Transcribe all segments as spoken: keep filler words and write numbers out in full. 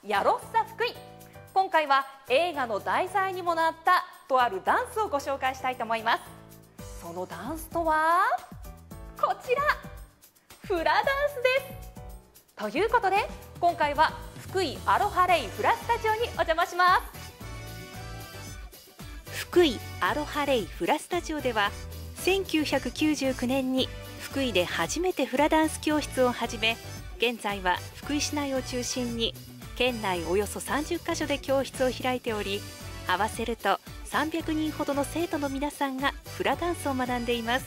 ヤロッサ福井。今回は映画の題材にもなったとあるダンスをご紹介したいと思います。そのダンスとはこちら、フラダンスです。ということで今回は福井アロハレイフラスタジオにお邪魔します。福井アロハレイフラスタジオではせんきゅうひゃくきゅうじゅうきゅうねんに福井で初めてフラダンス教室を始め、現在は福井市内を中心に県内およそさんじゅっかしょで教室を開いており、合わせるとさんびゃくにんほどの生徒の皆さんがフラダンスを学んでいます。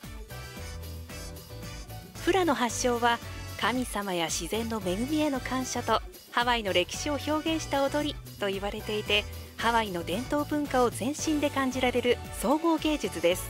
フラの発祥は神様や自然の恵みへの感謝とハワイの歴史を表現した踊りと言われていて、ハワイの伝統文化を全身で感じられる総合芸術です。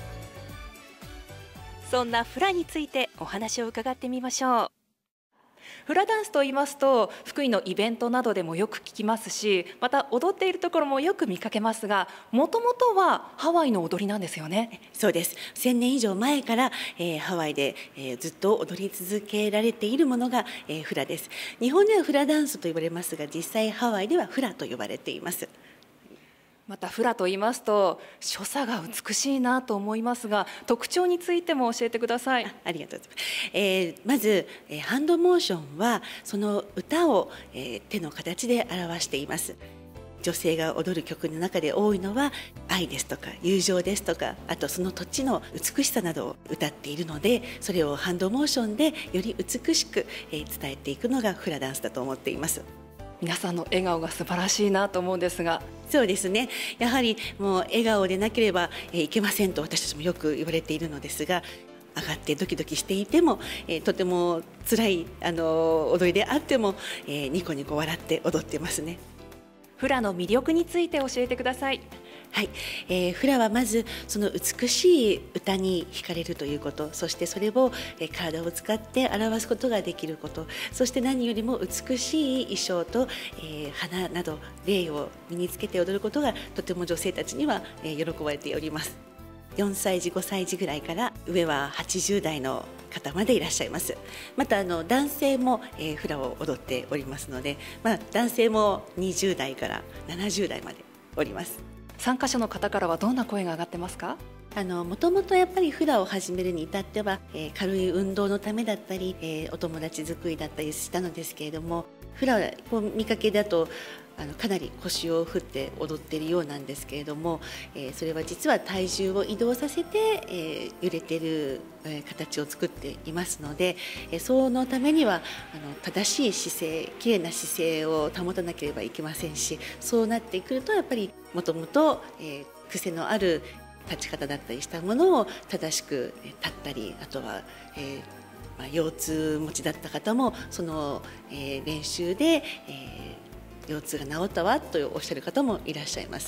そんなフラについてお話を伺ってみましょう。フラダンスと言いますと福井のイベントなどでもよく聞きますし、また踊っているところもよく見かけますが、もともとはハワイの踊りなんですよね。 そうです。せんねん以上前から、えー、ハワイで、えー、ずっと踊り続けられているものが、えー、フラです。日本ではフラダンスと言われますが、実際ハワイではフラと呼ばれています。 またフラと言いますと所作が美しいなと思いますが、特徴についても教えてください。 あ, ありがとうございます。えー、まず、えー、ハンドモーションはその歌を、えー、手の形で表しています。女性が踊る曲の中で多いのは愛ですとか友情ですとか、あとその土地の美しさなどを歌っているので、それをハンドモーションでより美しく、えー、伝えていくのがフラダンスだと思っています。 皆さんの笑顔が素晴らしいなと思うんですが。 そうですね、やはりもう笑顔でなければいけませんと私たちもよく言われているのですが、上がってドキドキしていても、えー、とても辛いあの踊りであっても、えー、ニコニコ笑って踊ってますね。 フラの魅力について教えてください。 はい、えー、フラはまずその美しい歌に惹かれるということ、そしてそれを、えー、体を使って表すことができること、そして何よりも美しい衣装と、えー、花など霊を身につけて踊ることがとても女性たちには、えー、喜ばれております。よんさいじごさいじぐらいから上ははちじゅうだいの方までいらっしゃいます。またあの男性も、えー、フラを踊っておりますので、まあ、男性もにじゅうだいからななじゅうだいまでおります。 参加者の方からはどんな声が上がってますか？ あのもともとやっぱりフラを始めるに至っては、えー、軽い運動のためだったり、えー、お友達作りだったりしたのですけれども、フラを見かけだとあのかなり腰を振って踊っているようなんですけれども、えー、それは実は体重を移動させて、えー、揺れている、えー、形を作っていますので、えー、そのためにはあの正しい姿勢、きれいな姿勢を保たなければいけませんし、そうなってくるとやっぱりもともと癖のある立ち方だったりしたものを正しく立ったり、あとは、えーまあ、腰痛持ちだった方もその、えー、練習で、えー腰痛が治ったわとおっしゃる方もいらっしゃいます。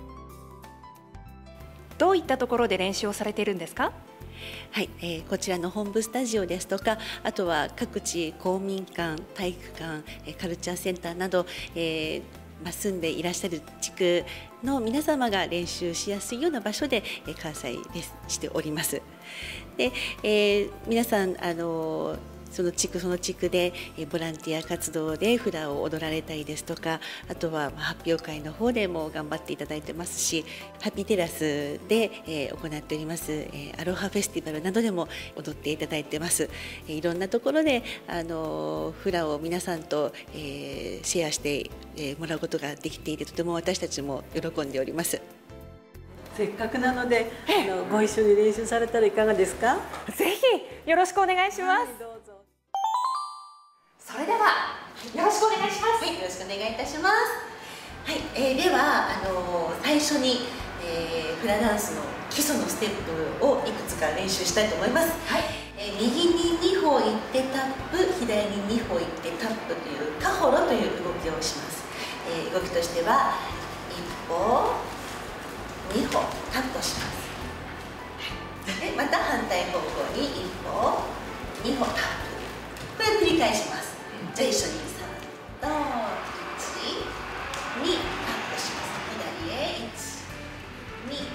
どういったところで練習をされているんですか？ はい、えー、こちらの本部スタジオですとか、あとは各地公民館、体育館、カルチャーセンターなど、えーまあ、住んでいらっしゃる地区の皆様が練習しやすいような場所で、えー、開催しております。で、えー、皆さんあのーその地区その地区でボランティア活動でフラを踊られたりですとか、あとは発表会の方でも頑張っていただいてますし、ハッピーテラスで行っておりますアロハフェスティバルなどでも踊っていただいてます。いろんなところであのフラを皆さんとシェアしてもらうことができていて、とても私たちも喜んでおります。 せっかくなのであのご一緒に練習されたらいかがですか？ ぜひよろしくお願いします。はい、 どうぞ。 それではよろしくお願いします。 はい、よろしくお願いいたします。はい、えー、ではあの最初に、えー、フラダンスの基礎のステップをいくつか練習したいと思います。はい、えー、右ににほ行ってタップ、左ににほ行ってタップというカホロという動きをします。えー、動きとしてはいっぽにほタップします。でまた反対方向にいっぽにほタップ、これを繰り返します。じゃあ一緒にさんといちにタップします。左へいちにいちに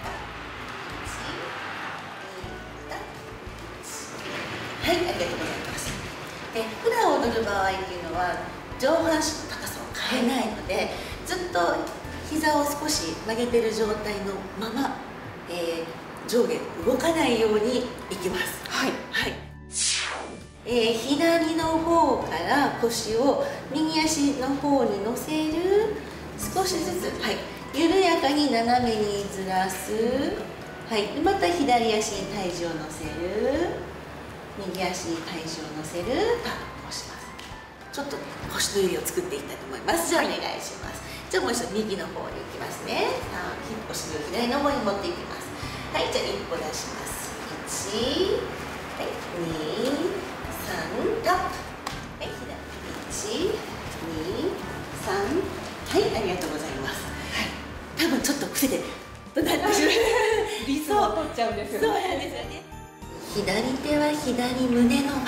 タップ、はい、ありがとうございます。でフラを踊る場合っていうのは上半身の高さを変えないので、ずっと膝を少し曲げてる状態のまま、えー、上下動かないようにいきます。はい、はい。えー、左の方から腰を右足の方に乗せる。少しずつ、はい、緩やかに斜めにずらす。はい、また左足に体重を乗せる。右足に体重を乗せる。パッと押します。ちょっと腰のゆりを作っていきたいと思います。じゃあお願いします。じゃあもう一度右の方に行きますね。さあ、腰の左の方に持っていきます。はい、じゃあ一歩出します。いち、はい、に、さん、タップ。はい、左。いち、に、さん。はい、ありがとうございます。はい、多分ちょっと癖でとなってしまう。 リズムを取っちゃうんですよね。 そうなんですよね。左手は左胸の前。はい、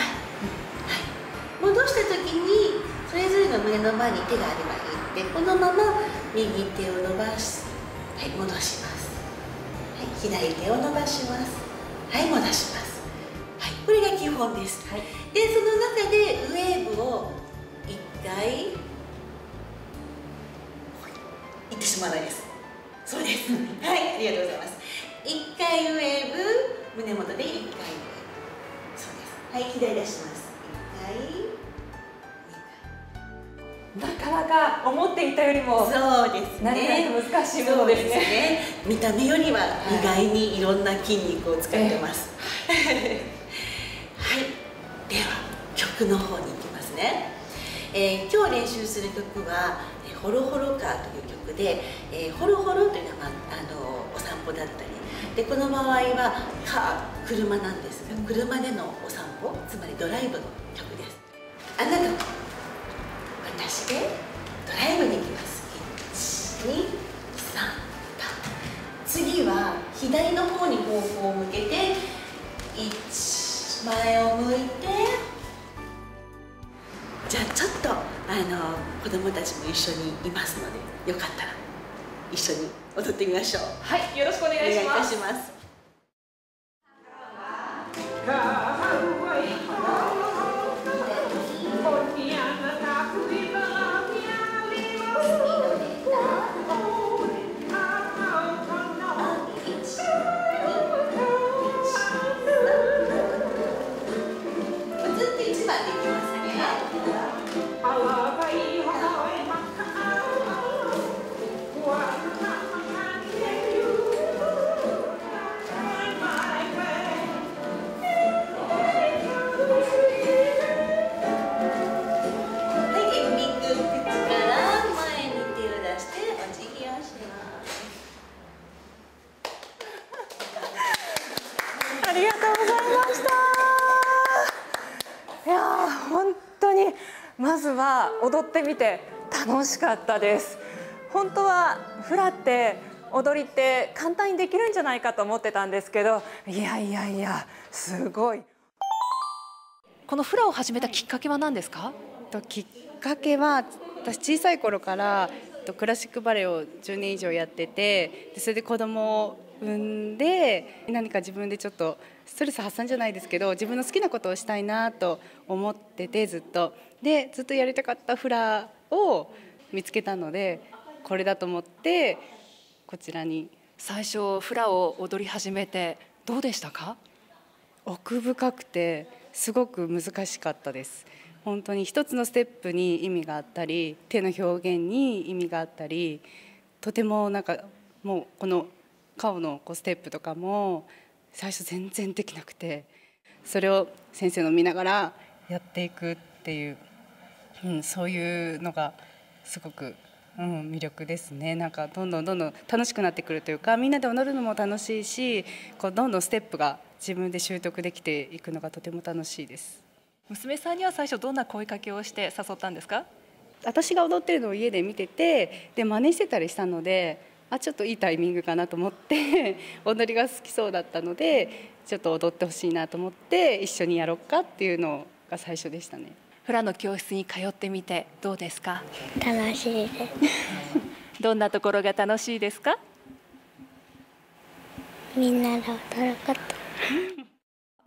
戻した時にそれぞれの胸の前に手があればいいので、このまま右手を伸ばし、はい、戻します。はい、左手を伸ばします。はい、戻します。はい、これが基本です。はい、でその中でウェーブをいっかいいってしまわないです。そうです。はい、ありがとうございます。いっかいウェーブ、胸元でいっかいウェーブ。そうです。はい、左出します。いっかい、にかい。 なかなか思っていたよりもそうですね。 難しいものですね。 そうですね。見た目よりは意外にいろんな筋肉を使ってます。はい、では曲の方に行きますね。えー、今日練習する曲は「ホロホロカー」という曲で、えー、ホロホロというのは、まあ、あのお散歩だったりで、この場合はカー、車なんですが、車でのお散歩、つまりドライブの曲です。あなたと私でドライブに行きます。いち、に、さん、次は左の方に方向を向けて、いち、前を向いて、じゃあちょっとあの子供たちも一緒にいますので、よかったら一緒に踊ってみましょう。 はい、よろしくお願いします。 お願いいたします。 ありがとうございました。いやー、本当にまずは踊ってみて楽しかったです。本当はフラって踊りって簡単にできるんじゃないかと思ってたんですけど、いやいやいや、すごい。このフラを始めたきっかけは何ですか？ きっかけは、私小さい頃からクラシックバレエをじゅうねん以上やってて、それで子供を産んで、何か自分でちょっとストレス発散じゃないですけど、自分の好きなことをしたいなと思ってて、ずっとでずっとやりたかったフラを見つけたので、これだと思ってこちらに。 最初フラを踊り始めてどうでしたか？ 奥深くてすごく難しかったです。本当に一つのステップに意味があったり、手の表現に意味があったり、とてもなんかもうこの顔のこうステップとかも最初全然できなくて、それを先生の見ながらやっていくっていう、うん、そういうのがすごく、うん、魅力ですね。なんかどんどんどんどん楽しくなってくるというか、みんなで踊るのも楽しいし、こうどんどんステップが自分で習得できていくのがとても楽しいです。 娘さんには最初どんな声かけをして誘ったんですか？ 私が踊ってるのを家で見てて、で真似してたりしたので、あ、ちょっといいタイミングかなと思って踊りが好きそうだったので、ちょっと踊ってほしいなと思って一緒にやろうかっていうのが最初でしたね。 フラの教室に通ってみてどうですか？ 楽しいですどんなところが楽しいですか？ みんなで踊ること。 いつか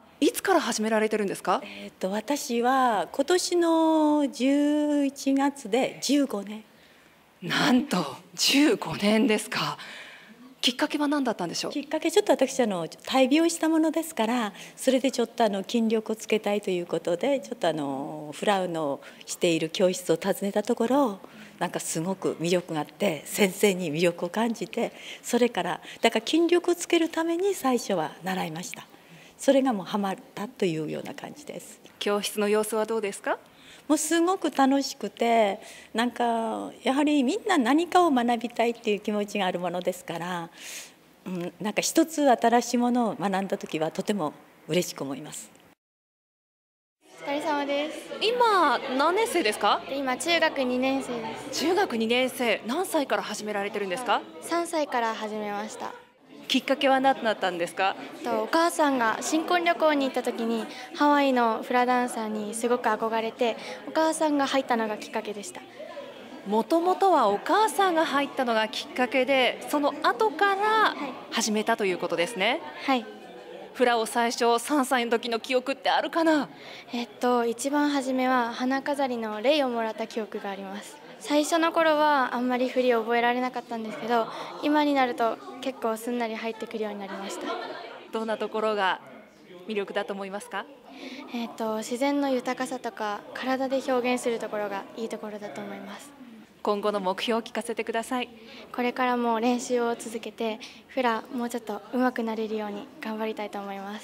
から始められてるんですか？ えっと私は今年のじゅういちがつでじゅうごねん。 なんとじゅうごねんですか。きっかけは何だったんでしょう？ きっかけちょっと私あの大病したものですから、それでちょっとあの筋力をつけたいということで、ちょっとあのフラウのしている教室を訪ねたところ、なんかすごく魅力があって、先生に魅力を感じて、それからだから筋力をつけるために最初は習いました。それがもうハマったというような感じです。 教室の様子はどうですか？ もうすごく楽しくて、なんかやはりみんな何かを学びたいっていう気持ちがあるものですから、うん、なんか一つ新しいものを学んだ時はとても嬉しく思います。 お疲れ様です。 今何年生ですか？ 今中学にねん生です。 中学にねん生、何歳から始められてるんですか？ さんさいから始めました。 きっかけは何だったんですか？ とお母さんが新婚旅行に行った時にハワイのフラダンサーにすごく憧れて、お母さんが入ったのがきっかけでした。 もともとはお母さんが入ったのがきっかけで、その後から始めたということですね。 はい。 フラを最初さんさいの時の記憶ってあるかな？ えっと一番初めは花飾りのレイをもらった記憶があります。最初の頃はあんまり振りを覚えられなかったんですけど、今になると結構すんなり入ってくるようになりました。 どんなところが魅力だと思いますか？ えっと自然の豊かさとか体で表現するところがいいところだと思います。 今後の目標を聞かせてください。 これからも練習を続けてフラもうちょっと上手くなれるように頑張りたいと思います。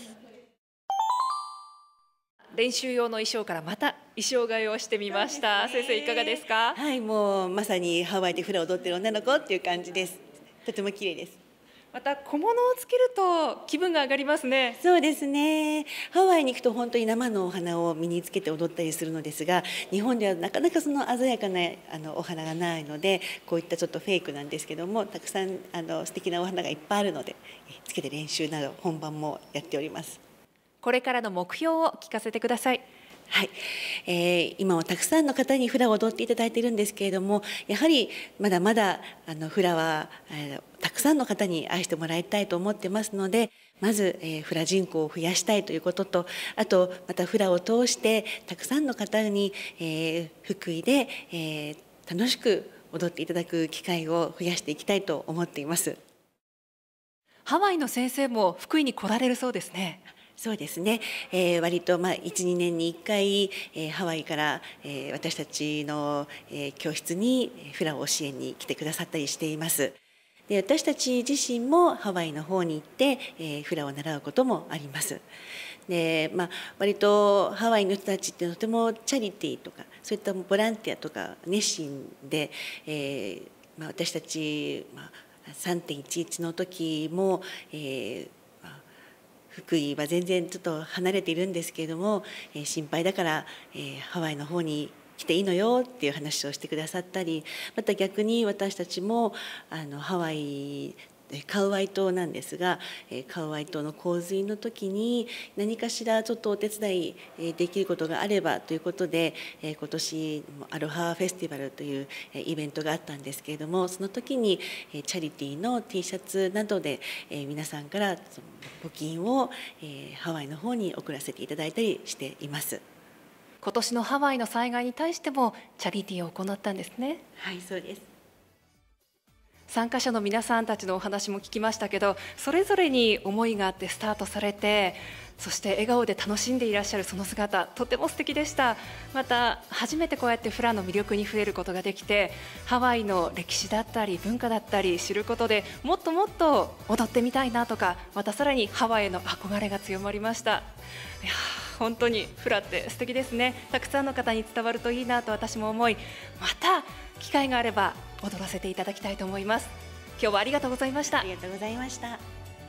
練習用の衣装からまた衣装替えをしてみました。先生いかがですか？ はい、もうまさにハワイでフラを踊ってる女の子っていう感じです。とても綺麗です。 また小物をつけると気分が上がりますね。 そうですね。ハワイに行くと本当に生のお花を身につけて踊ったりするのですが、日本ではなかなかその鮮やかなあのお花がないので、こういったちょっとフェイクなんですけども、たくさんあの素敵なお花がいっぱいあるので、つけて練習など本番もやっております。 これからの目標を聞かせてください。 はい、えー、今もたくさんの方にフラを踊っていただいているんですけれども、やはりまだまだあのフラは、えー、たくさんの方に愛してもらいたいと思ってますので、まず、えー、フラ人口を増やしたいということと、あとまたフラを通してたくさんの方に、えー、福井で、えー、楽しく踊っていただく機会を増やしていきたいと思っています。 ハワイの先生も福井に来られるそうですね。 そうですね、えー、割とまあいち、にねんにいっかい、えー、ハワイから、えー、私たちの、えー、教室にフラを教えに来てくださったりしています。で、私たち自身もハワイの方に行って、えー、フラを習うこともあります。で、まあ、割とハワイの人たちってとてもチャリティーとかそういったボランティアとか熱心で、えーまあ、私たち、まあ、さんてんいちいち の時も、えー福井は全然ちょっと離れているんですけれども、えー、心配だから、えー、ハワイの方に来ていいのよっていう話をしてくださったり、また逆に私たちもあのハワイカウアイ島なんですが、カウアイ島の洪水の時に何かしらちょっとお手伝いできることがあればということで、今年アロハフェスティバルというイベントがあったんですけれども、その時にチャリティーの T シャツなどで皆さんから募金をハワイの方に送らせていただいたりしています。 今年のハワイの災害に対してもチャリティーを行ったんですね。 はい、そうです。 参加者の皆さんたちのお話も聞きましたけど、それぞれに思いがあってスタートされて、そして笑顔で楽しんでいらっしゃるその姿、とても素敵でした。また初めてこうやってフラの魅力に触れることができて、ハワイの歴史だったり文化だったり知ることで、もっともっと踊ってみたいなとか、またさらにハワイへの憧れが強まりました。いや本当にフラって素敵ですね。たくさんの方に伝わるといいなと私も思い、また機会があれば踊らせていただきたいと思います。今日はありがとうございました。 ありがとうございました。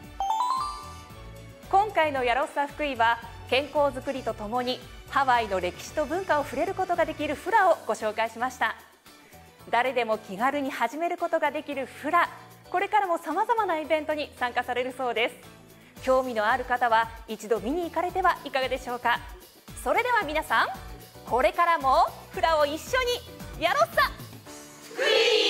今回のヤロッサ福井は健康づくりとともにハワイの歴史と文化を触れることができるフラをご紹介しました。誰でも気軽に始めることができるフラ、これからもさまざまなイベントに参加されるそうです。興味のある方は一度見に行かれてはいかがでしょうか。それでは皆さん、これからもフラを一緒にヤロッサ福井